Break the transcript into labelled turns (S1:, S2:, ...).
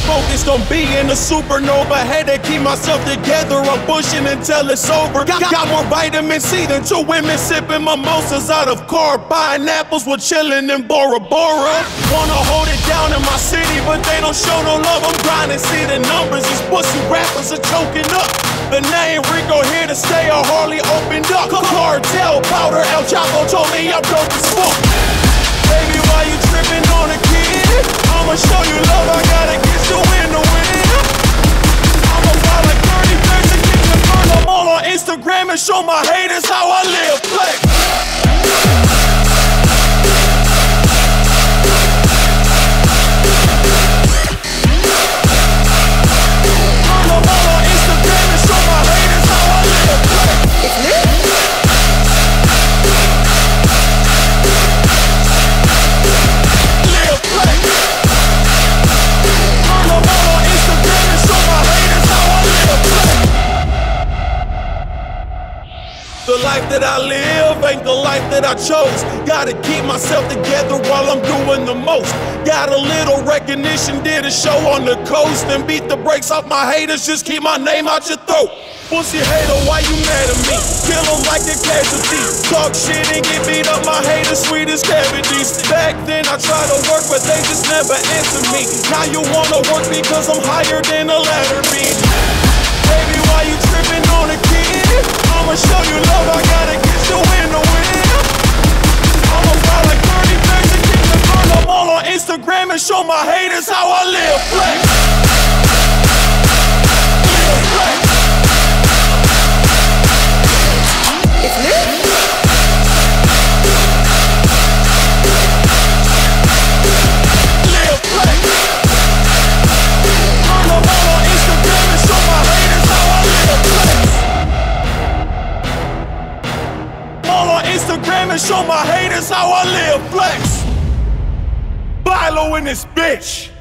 S1: focused on being a supernova. Had to keep myself together, I'm pushing until it's over. Got more vitamin C than 2 women sipping mimosas out of car. Pineapples with chillin' in Bora Bora. Wanna hold it down in my city, but they don't show no love. I'm grinding, see the numbers, these pussy rappers are choking up. The name Rico here to stay, or Harley opened up. Cartel, powder, El Chapo told me I'm dope as fuck. Baby, why you tripping on a kid? I'ma show you love, I gotta get you in the wind. I'ma buy like 30 bags and keep the burn. I'm all on Instagram and show my haters how I live. Flex. The life that I live ain't the life that I chose. Gotta keep myself together while I'm doing the most. Got a little recognition, did a show on the coast, and beat the brakes off my haters, just keep my name out your throat. Pussy hater, why you mad at me? Kill them like a casualty. Talk shit and get beat up, my haters sweet as cavities. Back then I tried to work, but they just never answered me. Now you wanna work because I'm higher than a ladder beam. Baby, why you tripping on a kid? I'ma show you love, I gotta get you in the wind. I'ma buy like 30 bags and keep the burn. I'm all on Instagram and show my haters how I live. Flex. Live flex.
S2: It's me.
S1: Live flex. I'm all on Instagram and show my haters how I live. Flex. All on Instagram and show my haters how I live. Flex. Bilo in this bitch.